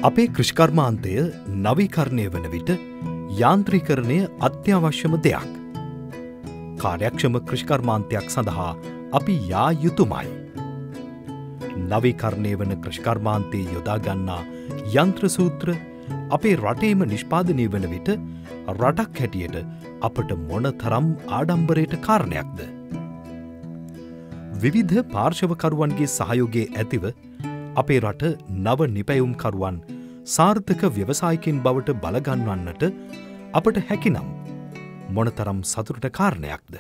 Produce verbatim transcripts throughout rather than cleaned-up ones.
අපේ කෘෂිකර්මාන්තය නවීකරණය වන විට යාන්ත්‍රීකරණය අත්‍යවශ්‍යම දෙයක්. කාර්යක්ෂම කෘෂිකර්මාන්තයක් සඳහා අපි යා යුතුමයි. නවීකරණය වන කෘෂිකර්මාන්තයේ යොදාගන්නා යන්ත්‍ර සූත්‍ර අපේ රටේම නිෂ්පාදනය වන විට රටක් හැටියට අපට මොන තරම් ආඩම්බරයට කාරණයක්ද. විවිධ පාර්ශවකරුවන්ගේ සහයෝගයේ ඇතිව අපේ රට නව නිපැයුම්කරුවන් සාර්ථක ව්‍යවසායකින් බවට බලගන්වන්නට අපට හැකිනම් මොනතරම් සතුටට කාරණයක්ද.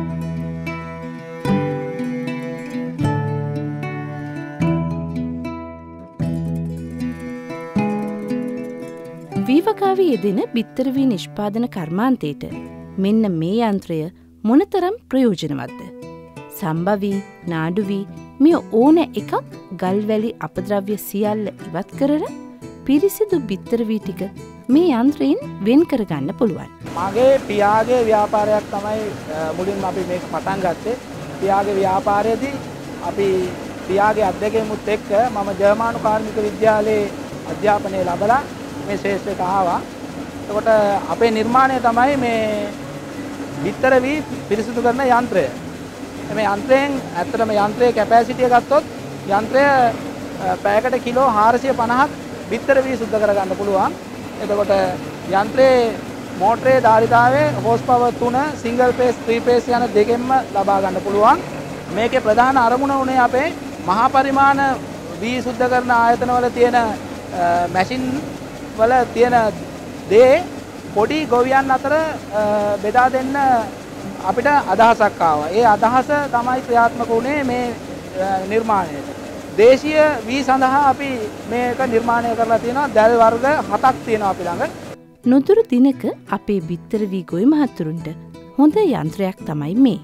වීවකාවේ යෙදෙන බිත්තර වී නිෂ්පාදන කර්මාන්තයට මෙන්න මේ යන්ත්‍රය මොනතරම් ප්‍රයෝජනවත්ද. සම්භවී නාඩුවී මෙය ඕන එකක් ගල්වැලි අපද්‍රව්‍ය සියල්ල ඉවත් කරන පිරිසිදු බිත්තර වී ටික මේ යන්ත්‍රයෙන් වෙන් කරගන්න පුළුවන්. මගේ පියාගේ ව්‍යාපාරයක් තමයි මුලින්ම අපි මේක පටන් ගත්තේ. පියාගේ ව්‍යාපාරයේදී අපි පියාගේ අත්දැකීමුත් එක්ක මම ජර්මානු කාර්මික විද්‍යාලයේ අධ්‍යාපනය ලැබලා මේ ශේෂ්ත්‍රයට ආවා. එතකොට අපේ නිර්මාණය තමයි මේ බිත්තර වී පිරිසිදු කරන යන්ත්‍රය. මේ යන්ත්‍රයෙන් ඇත්තටම යන්ත්‍රයේ කැපැසිටිය ගත්තොත් යන්ත්‍රය පැයකට කිලෝ හාරසිය පනහක් බිත්තර වී සුද්ධ කරගන්න පුළුවන්. එතකොට යන්ත්‍රයේ මෝටරේ ධාරිතාවය හෝස් පවර් තුන සිංගල් ෆේස් ත්‍රී ෆේස් යන දෙකෙන්ම ලබා ගන්න පුළුවන්. මේකේ ප්‍රධාන අරමුණ උනේ අපේ මහා පරිමාණ වී සුද්ධ කරන ආයතනවල තියෙන මැෂින් වල තියෙන දේ පොඩි ගොවියන් අතර බෙදා දෙන්න අපිට අදහසක් ආවා. ඒ අදහස තමයි ක්‍රියාත්මක වුණේ මේ නිර්මාණයට. දේශීය වී සඳහා අපි මේක නිර්මාණය කරලා තියෙනවා. දැල් වර්ග හතක් තියෙනවා අපි ළඟ. නොදුරු දිනක අපේ බිත්තර වී ගොවි මහතුරුන්ට හොඳ යන්ත්‍රයක් තමයි මේ.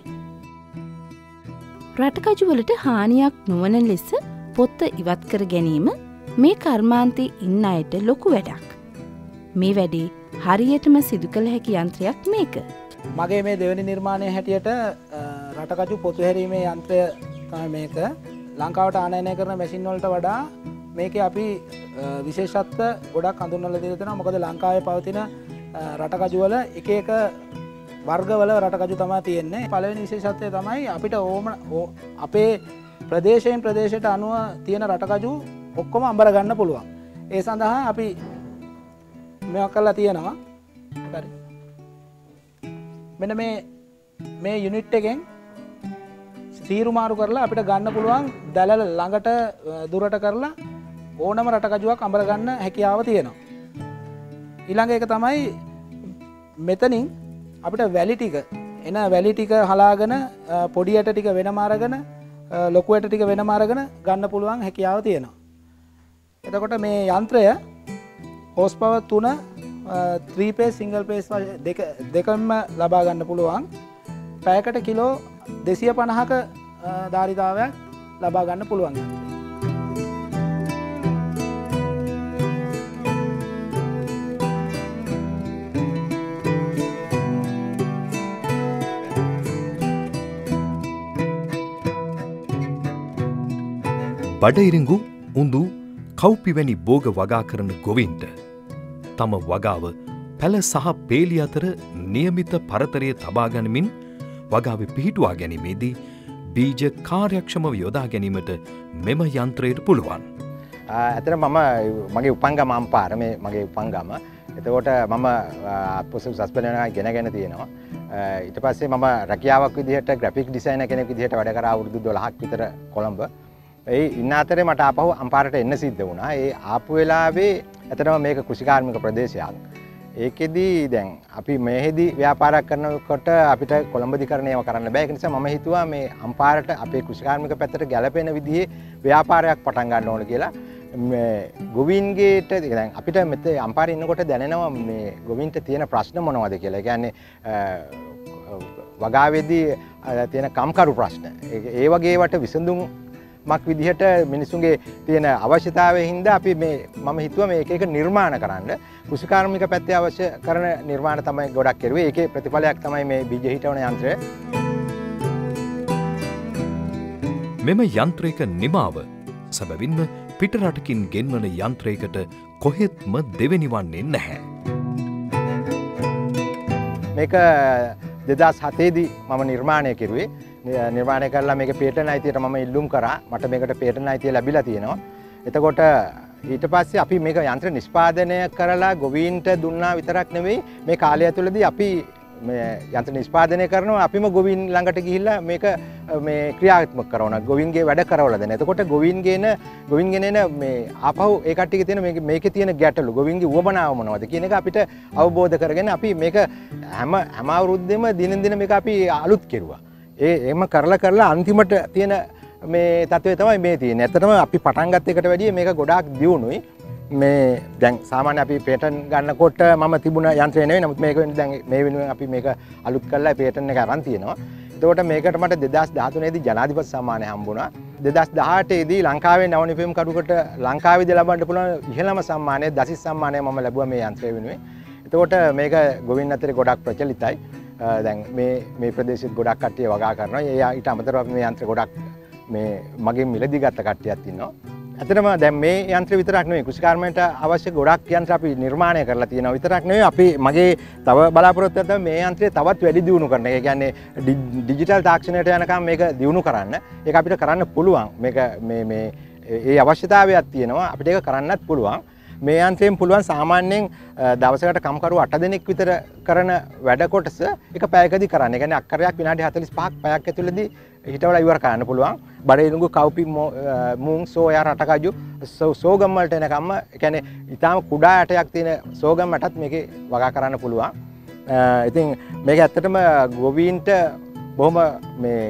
රටකජු වලට හානියක් නොවන ලෙස පොත්ත ඉවත් කර ගැනීම මේ කර්මාන්තයේ ඉන්න අයට ලොකු වැඩක්. මේ වැඩේ හරියටම සිදු කළ හැකි යන්ත්‍රයක් මේක. මගේ මේ දෙවෙනි නිර්මාණය හැටියට රටකජු පොතු හැරීමේ යන්ත්‍රය තමයි මේක. ලංකාවට ආනයනය කරන මැෂින් වලට වඩා මේකේ අපි විශේෂත්ව ගොඩක් හඳුන්වලා දීලා තියෙනවා. මොකද ලංකාවේ පවතින රටකජු වල එක එක වර්ගවල රටකජු තමයි තියෙන්නේ. පළවෙනි විශේෂත්වය තමයි අපිට ඕම අපේ ප්‍රදේශයෙන් ප්‍රදේශයට අනුව තියෙන රටකජු ඔක්කොම අඹර ගන්න පුළුවන්. ඒ සඳහා අපි මේවා කරලා තියෙනවා. හරි. මෙන්න මේ මේ යුනිට් එකෙන් සීරු මාරු කරලා අපිට ගන්න පුළුවන් දැල ළඟට දුරට කරලා ඕනම රටකජුවක් අඹර ගන්න හැකියාව තියෙනවා. ඊළඟ එක තමයි මෙතනින් අපිට වැලි ටික එන වැලි ටික හලාගෙන පොඩි යට ටික වෙනම අරගෙන ලොකු යට ටික වෙනම අරගෙන ගන්න පුළුවන් හැකියාව තියෙනවා. එතකොට මේ යන්ත්‍රය හෝස් පවර් තුන ත්‍රී ෆේස් සිංගල් ෆේස් දෙක දෙකම ලබා ගන්න පුළුවන්. පැයකට කිලෝ දෙසිය පනහක ධාරිතාවයක් ලබා ගන්න පුළුවන්. බඩඉරිඟු උඳු කව්පිවැනි බෝග වගා කරන ගොවින්ට තම වගාව පැල සහ පේලි අතර නියමිත පරතරය තබා ගනිමින් වගාවේ පිහිටුවා ගැනීමේදී බීජ කාර්යක්ෂමව යොදා ගැනීමට මෙම යන්ත්‍රයට පුළුවන්. ඇතර මම මගේ උපංගම අම්පාර මේ මගේ උපංගම. එතකොට මම පොසු සස්පෙලනවා ගෙන ගැන තියෙනවා. ඊට පස්සේ මම රැකියාවක් විදිහට ග්‍රැෆික් ඩිසයිනර් කෙනෙක් විදිහට වැඩ කරා අවුරුදු දොළහක් විතර කොළඹ. ඒ ඉන්න අතරේ මට ආපහු අම්පාරට එන්න සිද්ධ වුණා. ඒ ආපු වෙලාවේ ඇත්තටම මේක කෘෂිකාර්මික ප්‍රදේශයක්. ඒකෙදී දැන් අපි මෙහෙදි ව්‍යාපාරයක් කරනකොට අපිට කොළඹදිකරණයම කරන්න බෑ. ඒක නිසා මම හිතුවා මේ අම්පාරට අපේ කෘෂිකාර්මික පැත්තට ගැලපෙන විදිහේ ව්‍යාපාරයක් පටන් ගන්න ඕන කියලා. මේ ගොවින්ගේට දැන් අපිට මෙතේ අම්පාරේ ඉන්නකොට දැනෙනවා මේ ගොවින්ට තියෙන ප්‍රශ්න මොනවද කියලා. ඒ කියන්නේ වගාවේදී තියෙන කම්කරු ප්‍රශ්න. ඒ වගේ වට විසඳුම් මක් විදිහට මිනිසුන්ගේ තියෙන අවශ්‍යතාවය හින්දා අපි මේ මම හිතුවා මේ එක එක නිර්මාණ කරන්න. කෘෂිකාර්මික පැත්තේ අවශ්‍ය කරන නිර්මාණ තමයි ගොඩක් කෙරුවේ. ඒකේ ප්‍රතිඵලයක් තමයි මේ බීජ හිටවන යන්ත්‍රය. මෙම යන්ත්‍රයක නිමාව සැබවින්ම පිටරටකින් ගෙන්වන යන්ත්‍රයකට කොහෙත්ම දෙවෙනි වන්නේ නැහැ. මේක දෙදස් හතේදී මම නිර්මාණය කෙරුවේ. නිර්මාණය කරලා මේක පේටන්ට් අයිතියට මම ඉල්ලුම් කරා. මට මේකට පේටන්ට් අයිතිය ලැබිලා තියෙනවා. එතකොට ඊට පස්සේ අපි මේක යන්ත්‍ර නිෂ්පාදනය කරලා ගොවීන්ට දුන්නා විතරක් නෙවෙයි මේ කාලය ඇතුළතදී අපි මේ යන්ත්‍ර නිෂ්පාදනය කරනවා අපිම ගොවීන් ළඟට ගිහිල්ලා මේක මේ ක්‍රියාත්මක කරනවා ගොවීන්ගේ වැඩ කරවලා දෙන. එතකොට ගොවීන්ගේන ගොවීන්ගෙන එන මේ ආපහු ඒ කට්ටියගේ තියෙන මේක මේකේ තියෙන ගැටලු ගොවීන්ගේ උවමනාව මොනවද කියන එක අපිට අවබෝධ කරගෙන අපි මේක හැම හැම අවුරුද්දෙම දිනෙන් දින මේක අපි අලුත් කෙරුවා. ඒ එහෙම කරලා කරලා අන්තිමට තියෙන මේ තත්ත්වය තමයි මේ තියෙන්නේ. ඇත්තටම අපි පටන් ගත්ත එකට වැඩිය මේක ගොඩාක් දියුණුයි. මේ දැන් සාමාන්‍ය අපි පේටන්ට් ගන්නකොට මම තිබුණ යන්ත්‍රය නෙවෙයි. නමුත් මේක දැන් මේ වෙනුවෙන් අපි මේක අලුත් කරලා පේටන්ට් එක අරන් තියෙනවා. එතකොට මේකට මට දෙදස් දහතුනේ දී ජනාධිපති සම්මානය හම්බුණා. දෙදස් දහඅටේ දී ලංකාවේ නව නිපැයුම් කරුකට ලංකාවේදී ලබන්න පුළුවන් ඉහළම සම්මානය දසිස් සම්මානය මම ලැබුවා මේ යන්ත්‍රය වෙනුවෙන්. එතකොට මේක ගොවීන් අතරේ ගොඩක් ප්‍රචලිතයි. දැන් මේ මේ ප්‍රදේශෙත් ගොඩක් කට්ටිය වගා කරනවා. ඒ ඊට අමතරව අපි මේ යන්ත්‍ර ගොඩක් මේ මගෙන් මිලදී ගත්ත කට්ටියක් ඉන්නවා. ඇත්තටම දැන් මේ යන්ත්‍ර විතරක් නෙවෙයි කෘෂිකාර්මයට අවශ්‍ය ගොඩක් යන්ත්‍ර අපි නිර්මාණය කරලා තියෙනවා විතරක් නෙවෙයි අපි මගේ තව බලාපොරොත්තුවක් තමයි මේ යන්ත්‍රය තවත් වැඩි දියුණු කරන එක. ඒ කියන්නේ ඩිජිටල් තාක්ෂණයට යනකම් මේක දියුණු කරන්න. ඒක අපිට කරන්න පුළුවන්. මේක මේ මේ ඒ අවශ්‍යතාවයක් තියෙනවා. අපිට ඒක කරන්නත් පුළුවන්. මේ යන්ත්‍රයෙන් පුළුවන් සාමාන්‍යයෙන් දවසකට කම්කරු අට දෙනෙක් විතර කරන වැඩ කොටස එක පැයකදී කරන්න. ඒ කියන්නේ අක්කරයක් විනාඩි හතළිස් පහක් පැයක් ඇතුළතදී හිටවලා ඉවර කරන්න පුළුවන්. බඩේලුඟු කව්පි මුං සෝයා රටකජු සෝගම් වලට එනකම්ම ඒ කියන්නේ ඊටාම කුඩා ඇටයක් තියෙන සෝගම් ඇටත් මේකේ වගා කරන්න පුළුවන්. ඉතින් මේක ඇත්තටම ගොවීන්ට බොහොම මේ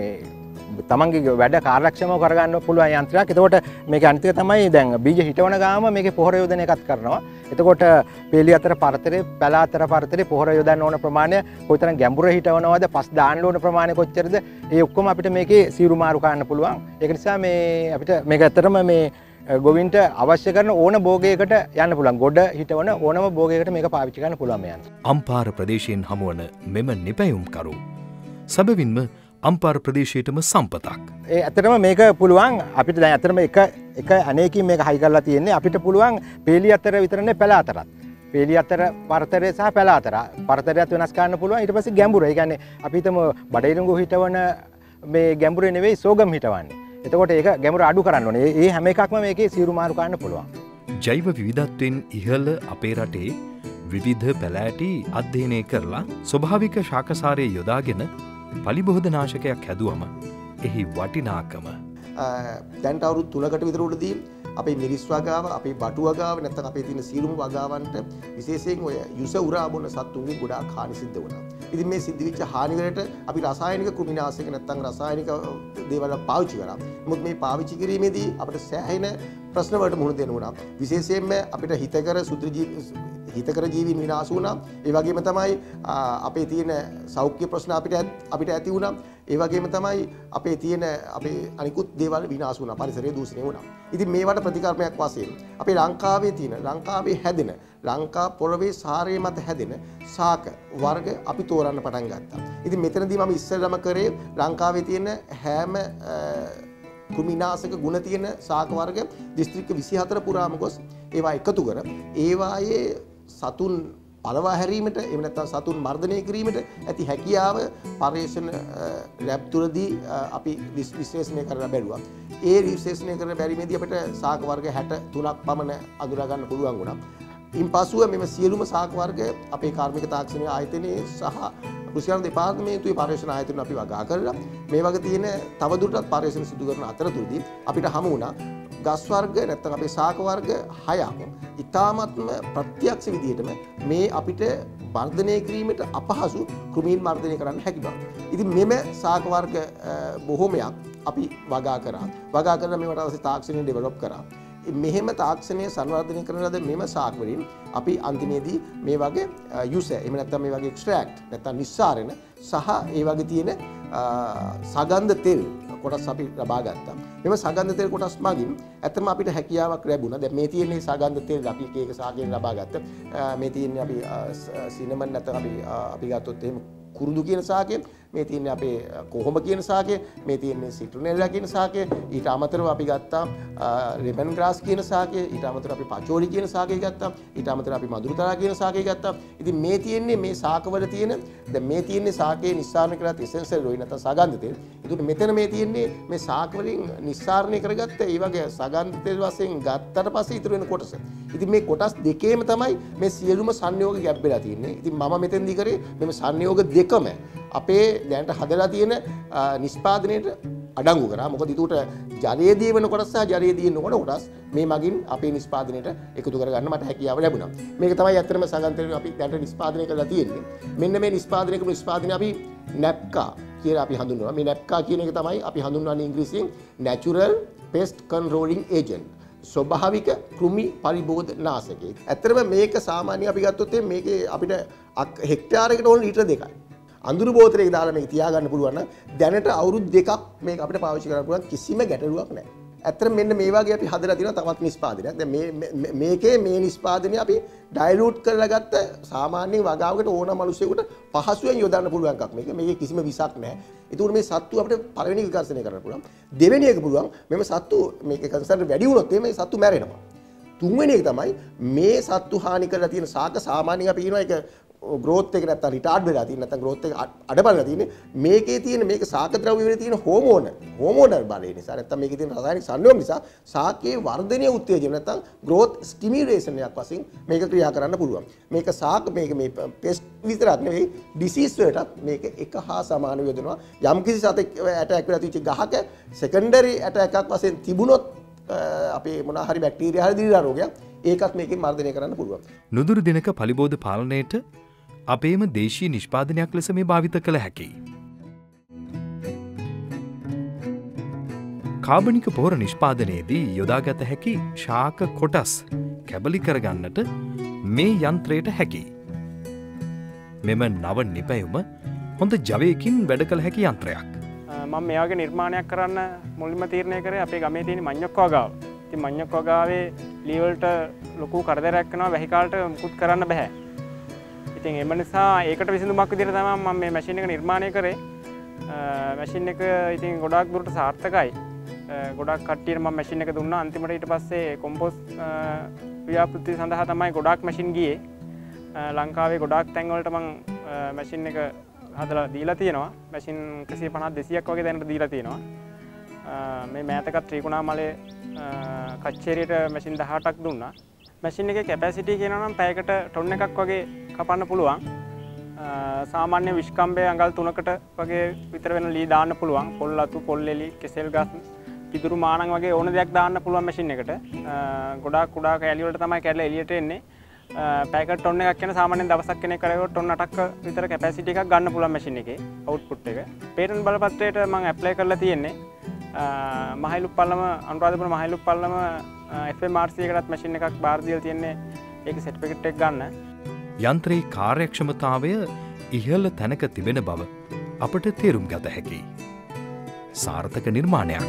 තමන්ගේ වැඩ කාර්යක්ෂමව කරගන්න පුළුවන් යන්ත්‍රයක්. එතකොට මේක අනිත් එක තමයි දැන් බීජ හිටවන ගාම මේකේ පොහොර යොදන එකත් කරනවා. එතකොට පේලි අතර පරතරේ පැල අතර පරතරේ පොහොර යොදන්න ඕන ප්‍රමාණය කොයිතරම් ගැඹුර හිටවනවද පස් දාන්න ඕන ප්‍රමාණය කොච්චරද ඒ ඔක්කොම අපිට මේකේ සීරු මාරු කරන්න පුළුවන්. ඒක නිසා මේ අපිට මේක ඇත්තටම මේ ගොවීන්ට අවශ්‍ය කරන ඕන භෝගයකට යන්න පුළුවන්. ගොඩ හිටවන ඕනම භෝගයකට මේක පාවිච්චි කරන්න පුළුවන් මේ යන්ත්‍රය. අම්පාර ප්‍රදේශයෙන් හමුවන මෙම නිපැයුම්කරු සැබවින්ම අම්පාර ප්‍රදේශයටම සම්පතක්. ඒ ඇත්තටම මේක පුළුවන් අපිට දැන් ඇත්තටම එක එක අනේකින් මේක හයි කරලා තියෙන්නේ අපිට පුළුවන් පේලි අතර විතරනේ පැල අතරත්. පේලි අතර පරතරය සහ පැල අතර පරතරයත් වෙනස් කරන්න පුළුවන්. ඊට පස්සේ ගැඹුර. ඒ කියන්නේ අපි හිතමු බඩේලුඟු හිටවන මේ ගැඹුරේ නෙවෙයි සෝගම් හිටවන්නේ. එතකොට ඒක ගැඹුර අඩු කරන්න ඕනේ. ඒ හැම එකක්ම මේකේ සීරු මාරු කරන්න පුළුවන්. ජෛව විවිධත්වයෙන් ඉහළ අපේ රටේ විවිධ පැලෑටි අධ්‍යයනය කරලා ස්වභාවික ශාකසාරය යොදාගෙන පලිබෝධනාශකයක් හැදුවම එහි වටිනාකම දැන්ට අවුරුදු තුනකට විතර උඩදී අපේ මිරිස් වගාව, අපේ බටු වගාව නැත්නම් අපේ තියෙන සීරුම වගාවන්ට විශේෂයෙන් ඔය යුස උරා බොන සත්තුන්ගෙන් ගොඩාක් හානි සිද්ධ වුණා. ඉතින් මේ සිද්ධ වෙච්ච හානි වලට අපි රසායනික කෘමිනාශක නැත්නම් රසායනික දේවල් පාවිච්චි කරා. නමුත් මේ පාවිච්චි කිරීමේදී අපිට සෑහෙන ප්‍රශ්න වලට මුහුණ දෙන්න වුණා. විශේෂයෙන්ම අපිට හිතකර සුද්ධ ජීවි හිතකර ජීවීන් විනාශ වුණා. ඒ වගේම තමයි අපේ තියෙන සෞඛ්‍ය ප්‍රශ්න අපිට අපිට ඇති වුණා. ඒ වගේම තමයි අපේ තියෙන අපේ අනිකුත් දේවල් විනාශ වුණා. පරිසරය දූෂණය වුණා. ඉතින් මේවට ප්‍රතිකර්මයක් වශයෙන් අපේ ලංකාවේ තියෙන ලංකාවේ හැදෙන ලංකා පොළවේ සාරය මත හැදෙන ශාක වර්ග අපි තෝරන්න පටන් ගත්තා. ඉතින් මෙතනදී මම ඉස්සෙල්ලාම කරේ ලංකාවේ තියෙන හැම කෘමිනාශක ගුණ තියෙන ශාක වර්ග දිස්ත්‍රික්ක විසිහතර පුරාම ගොස් ඒවා එකතු කර ඒවායේ සතුන් පළවා හැරීමට එහෙම නැත්නම් සතුන් මර්ධනය කිරීමට ඇති හැකියාව පර්යේෂණ ලැබ් තුලදී අපි විශ්ලේෂණය කරලා බැලුවා. ඒ විශ්ලේෂණය කරන බැරිමේදී අපිට ශාක වර්ග හැට තුනක් පමණ අඳුරා ගන්න පුළුවන් වුණා. ඉන්පසුව මෙම සියලුම ශාක වර්ග අපේ කාර්මික තාක්ෂණීය ආයතනයේ සහ කෘෂිකාර්ය දෙපාර්තමේන්තුවේ පර්යේෂණ ආයතන අපි වගා කරලා මේ වගේ තියෙන තවදුරටත් පර්යේෂණ සිදු කරන අතරතුරදී අපිට හමු වුණා ගස් වර්ග නැත්නම් අපේ ශාක වර්ග හයක් ඉතාමත්ම ප්‍රත්‍යක්ෂ විදිහටම මේ අපිට වර්ධනය කිරීමට අපහසු කෘමීන් වර්ධනය කරන්න හැකි බව. ඉතින් මෙම ශාක වර්ග බොහෝමයක් අපි වගා කරා. වගා කරලා මේවට අවශ්‍ය තාක්ෂණය ඩෙවලොප් කරා. මෙහෙම තාක්ෂණය සංවර්ධනය කරන ලද මෙම ශාක වලින් අපි අන්තිමේදී මේ වගේ යුස එහෙම නැත්නම් මේ වගේ එක්ස්ට්‍රැක්ට් නැත්නම් නිස්සාරණ සහ ඒ වගේ තියෙන සගන්ධ තෙල් කොටස් අපි ලබා ගත්තා. මෙම සගන්ධ තෙල් කොටස් මගින් ඇත්තම අපිට හැකියාවක් ලැබුණා. දැන් මේ තියෙන සගන්ධ තෙල් අපි එක එක ශාකයෙන් ලබා ගත්ත. මේ තියෙන්නේ අපි සිනමන් නැත්නම් අපි අපි ගත්තොත් එහෙම කුරුඳු කියන ශාකයෙන් මේ තියෙන්නේ අපේ කොහොම කියන ශාකය, මේ තියෙන්නේ සිට්‍රනෙල්ලා කියන ශාකය, ඊට අමතරව අපි ගත්තා ලෙමන් ග්‍රාස් කියන ශාකය, ඊට අමතරව අපි පචෝලි කියන ශාකය ගත්තා, ඊට අමතරව අපි මදුරුතරා කියන ශාකය ගත්තා. ඉතින් මේ තියෙන්නේ මේ ශාකවල තියෙන දැන් මේ තියෙන්නේ ශාකයේ නිස්සාරණය කරගත් එසෙන්ෂල් ඔයිල් නැත්නම් සගන්ධ තෙල්. ඒකට මෙතන මේ තියෙන්නේ මේ ශාක වලින් නිස්සාරණය කරගත්ත ඒ වගේ සගන්ධ තෙල් වශයෙන් ගත්තට පස්සේ ඉතුරු වෙන කොටස. ඉතින් මේ කොටස් දෙකේම තමයි මේ සියලුම සංයෝග ගැබ් වෙලා තියෙන්නේ. ඉතින් මම මෙතෙන්දී කරේ මෙම සංයෝග දෙකම අපේ දැනට හදලා තියෙන නිෂ්පාදනයේට අඩංගු කරා. මොකද ඊට ජලයේදී වෙන කොටස් සහ ජලයේදී නොවන කොටස් මේ මගින් අපේ නිෂ්පාදනයේට එකතු කරගන්න මට හැකියාව ලැබුණා. මේක තමයි ඇත්තටම සගන්ධ තෙල් අපි දැනට නිෂ්පාදනය කරලා තියෙන්නේ. මෙන්න මේ නිෂ්පාදනය කරන නිෂ්පාදනය අපි නැප්කා කියලා අපි හඳුන්වනවා. මේ නැප්කා කියන එක තමයි අපි හඳුන්වන්නේ ඉංග්‍රීසියෙන් natural pest controlling agent. ස්වභාවික කෘමි පරිබෝධ නාශකය. ඇත්තටම මේක සාමාන්‍යයෙන් අපි ගත්තොත් මේකේ අපිට හෙක්ටාරයකට ඕන ලීටර දෙකයි. අඳුරු බෝතලයක දාලා මේක තියාගන්න පුළුවන් නම් දැනට අවුරුදු දෙකක් මේක අපිට පාවිච්චි කරන්න පුළුවන් කිසිම ගැටලුවක් නැහැ. ඇත්තටම මෙන්න මේ වගේ අපි හදලා තියෙනවා තවත් නිෂ්පාදනයක්. දැන් මේ මේකේ මේ නිෂ්පාදනය අපි ඩයිලූට් කරලා ගත්ත සාමාන්‍ය වගාවකට ඕන මිනිසෙකුට පහසුවෙන් යොදන්න පුළුවන් එකක් මේක. මේකේ කිසිම විසක් නැහැ. ඒකට මේ සත්තු අපිට පළවෙනි විකර්ෂණය කරන්න පුළුවන්. දෙවෙනි එක පුළුවන් මෙම සත්තු මේකේ කන්සර්න් වැඩි වුණොත් මේ සත්තු මැරෙනවා. තුන්වෙනි එක තමයි මේ සත්තු හානි කරලා තියෙන ශාක සාමාන්‍යයෙන් අපි කියනවා ඒක growth එක නැත්තම් retard වෙලා තියෙන නැත්තම් growth එක අඩබලලා තියෙන්නේ මේකේ තියෙන මේක ශාක ද්‍රව්‍ය වල තියෙන හෝමෝන හෝමෝනල් බලය නිසා නැත්තම් මේකේ තියෙන රසායනික සංයෝග නිසා ශාකයේ වර්ධනය උත්තේජන නැත්තම් growth stimulation එකක් වශයෙන් මේක ක්‍රියා කරන්න පුළුවන්. මේක ශාක මේක මේ pest විතරක් නෙවෙයි disease වලටත් මේක එක හා සමානව යොදනවා. යම් කිසි සතෙක් attack වෙලා තියච්ච ගහක secondary attack එකක් වශයෙන් තිබුණොත් අපේ මොනවා හරි බැක්ටීරියා හරි දිලිලා රෝගයක් ඒකත් මේකෙන් මර්ධනය කරන්න පුළුවන්. නුදුරු දිනක පලිබෝධ පාලනයට අපේම දේශීය නිෂ්පාදනයක් ලෙස මේ භාවිත කළ හැකියි. කාබනික පොහොර නිෂ්පාදනයේදී යොදාගත හැකි ශාක කොටස් කැබලි කරගන්නට මේ යන්ත්‍රයට හැකියි. මෙම නව නිපැයුම හොඳ ජවයකින් වැඩ කළ හැකි යන්ත්‍රයක්. මම මේ වගේ නිර්මාණයක් කරන්න මුලින්ම තීරණය කරේ අපේ ගමේ තියෙන මඤ්ඤොක් වගාව. ඉතින් මඤ්ඤොක් වගාවේ ලී වලට ලොකු කරදරයක් වෙනවා වැහි කාලට මුකුත් කරන්න බෑ. ඉතින් එම නිසා ඒකට විසඳුමක් විදිහට තමයි මම මේ මැෂින් එක නිර්මාණය කරේ. මැෂින් එක ඉතින් ගොඩාක් දුරට සාර්ථකයි. ගොඩාක් කට්ටියට මම මැෂින් එක දුන්නා. අන්තිමට ඊට පස්සේ කොම්පෝස්ට් ව්‍යාපෘති සඳහා තමයි ගොඩාක් මැෂින් ගියේ. ලංකාවේ ගොඩාක් තැන් වලට මම මැෂින් එක හදලා දීලා තියෙනවා. මැෂින් එකසිය පනස් දෙසීයක් වගේ දැනට දීලා තියෙනවා. මේ මෑතකත් ත්‍රිකුණාමලේ කච්චේරියට මැෂින් දහඅටක් දුන්නා. මැෂින් එකේ කැපැසිටි කියනවා නම් පැයකට ටොන් එකක් වගේ කපන්න පුළුවන්. සාමාන්‍ය විශ්කම්බය අඟල් තුනකට වගේ විතර වෙන ලී දාන්න පුළුවන්. පොල් අතු, පොල් එලි, කෙසෙල් ගස්, පිදුරු මාණන් වගේ ඕන දෙයක් දාන්න පුළුවන් මැෂින් එකට. ගොඩාක් කුඩා කැලි වලට තමයි කැඩලා එළියට එන්නේ. පැයකට ටොන් එකක් කියන සාමාන්‍යයෙන් දවසක් කෙනෙක් කරේවත් ටොන් අටක් විතර කැපැසිටි එකක් ගන්න පුළුවන් මැෂින් එකේ අවුට්පුට් එක. පේටන්ට් බලපත්‍රයට මම ඇප්ලයි කරලා තියෙන්නේ. Mahailuppallama Anuradhapura Mahailuppallama F M R C එකටත් මැෂින් එකක් බාර දීලා තියෙන්නේ. ඒක සර්ටිෆිකේට් එක ගන්න. යන්ත්‍රයේ කාර්යක්ෂමතාවය ඉහළ තැනක තිබෙන බව අපට තේරුම් ගත හැකියි. සාර්ථක නිර්මාණයක්.